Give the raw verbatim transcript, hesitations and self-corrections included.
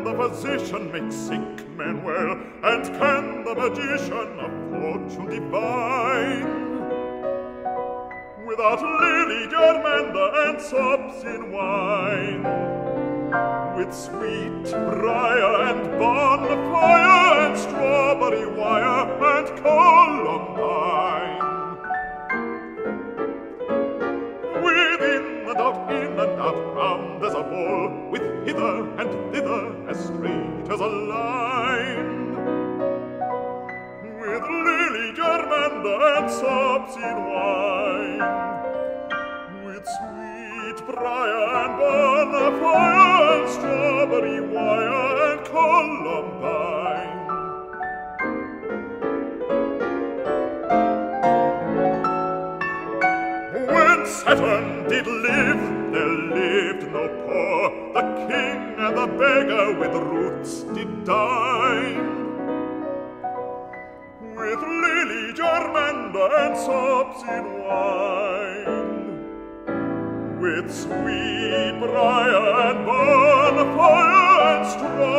the physician make sick men well? And can the magician a fortune divine? Without lily, germander, and sops in wine, with sweet briar and bonfire and strawberry wire and columbine, within and out, in and out, round as a ball, with hither and thither as straight as a line, with lily, germander, and sops in wine, with sweet briar and bonfire and strawberry wire and columbine. When Saturn did live, there lived no poor. The king and the beggar with roots did dine, with lily, germander, and sops in wine, with sweet briar and bonfire and straw